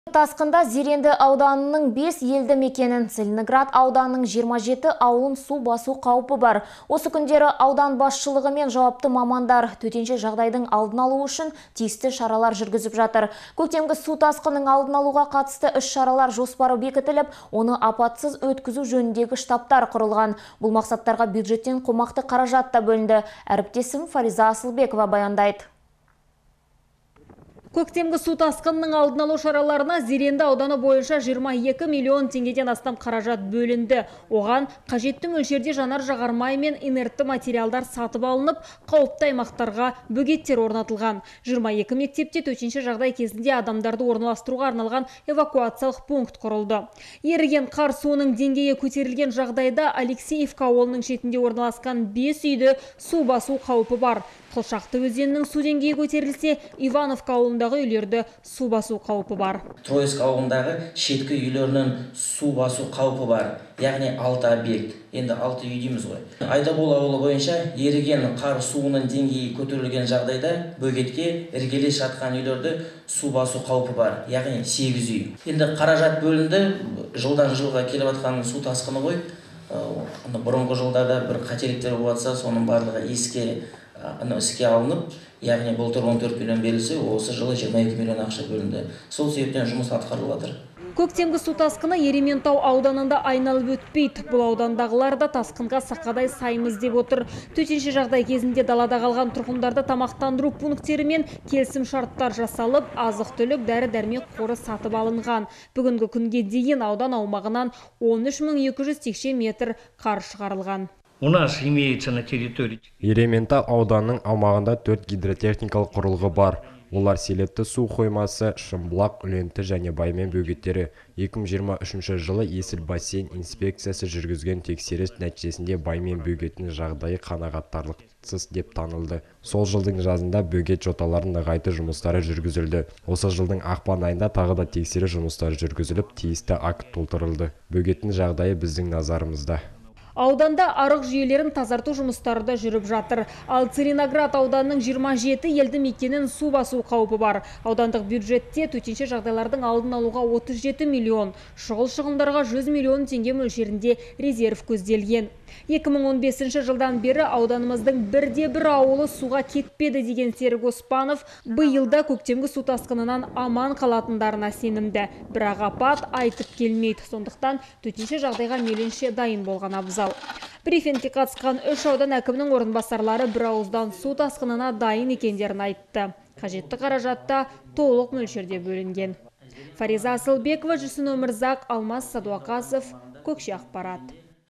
Тасқында Зеренді ауданының 5 елді мекенін, Целиноград ауданының 27 ауылын су басу қаупі бар. Осы күндері аудан басшылығы мен жауапты мамандар төтенше жағдайдың алдын алу үшін тиісті шаралар жүргізіп жатыр. Көктемгі су тасқынының алдын алуға қатысты іс-шаралар жоспары бекітіліп, оны апатсыз өткізу жөніндегі штабтар құрылған. Бұл мақсаттарға бюджеттен қомақты қаражат та бөлінді. Әріптесім Фариза Асылбекова баяндайды. Көктемгі су тасқынының алдын алу шараларына Зеренді ауданы бойынша 22 миллион теңгеден астам қаражат бөлінді. Оған қажетті мөлшерде жанар жағармай мен инертті материалдар сатып алынып, қауіпті аймақтарға бөгеттер орнатылған. 22 мектепте төтенше жағдай кезінде адамдарды орналастыруға арналған эвакуациялық пункт құрылды. Еріген қар суының деңгейі көтерілген жағдайда Алексеевка ауылының шетінде орналасқан 5 үйді су басу қаупі бар. Қылшақты өзенінің су деңгейі көтерілсе, Ивановка ауылындағы үйлерді су басу қаупі бар. Троицк ауылындағы шеткі үйлерінің су басу қаупі бар. Яғни 6 объект. Енді 6 үй дейміз ғой. Айдабол ауылы бойынша еріген қар суының деңгейі көтерілген жағдайда бөгетке іргелес жатқан үйлерді су басу қаупі бар. Яғни 8 үй. Енді қаражат бөлінді. Жылдан жылға келіп жатқан су тасқыны ғой. Бұрынғы жылдарда бір қателіктер болса, соның барлығы іске алынып, яғни былтыр 14 миллион берілсе, осы жылы 22 миллион ақша бөлінді. Сол себептен жұмыс атқарылып жатыр. Көктемгі су тасқыны Ерейментау ауданында айналып өтпейді. Бұл аудандағылар да тасқынға сақадай саймыз деп отыр. Төтенше жағдай кезінде далада қалған тұрғындарды тамақтандыру пункттері мен келісім шарттар жасалып, азық-түлік дәрі-дәрмек қоры сатып алынған. Бүгінгі күнге дейін аудан аумағынан 13.200 текше метр қар шығарылған. У нас имеется на территории. Ерейментау ауданының аумағында 4 гидротехникалық құрылғы бар. Олар Селетті су қоймасы, Шымбұлақ, Үленті және Баймен бөгеттері. 2023 жылы Есіл бассейн инспекциясы жүргізген тексеріс нәтижесінде Баймен бөгеттің жағдайы қанағаттарлықсыз деп танылды. Сол жылдың жазында бөгет жоталарын нығайту жұмыстары жүргізілді. Осы жылдың ақпан айында тағы да тексеріс жұмыстары жүргізіліп, тиісті акт толтырылды. Бөгеттің жағдайы біздің назарымызда. Ауданда арық жүйелерін тазарту жұмыстары да жүріп жатыр. Ал Целиноград ауданының 27 елді мекенін су басу қаупі бар. Аудандық бюджетте төтенше жағдайлардың алдын алуға 37 миллион, шұғыл шығындарға 100 миллион теңге мөлшерінде резерв көзделген. 2015 жылдан бері ауданымыздың бірде-бір ауылы суға кетпеді деген Серік Оспанов биылда көктемгі су тасқынынан аман қалатындарына сенімді. Бірақ апат айтып келмейді. Сондықтан төтенше жағдайға мейлінше дайын болған абзал. Брифингке қатысқан 3 аудан әкімінің орынбасарлары бір ауыздан су тасқынына дайын екендерін айтты. Қажетті қаражатта толық мөлшерде бөлінген. Фариза Асылбекова, Жүрсін Өмірзақ, Алмас Садуақасов, Көкше ақпарат.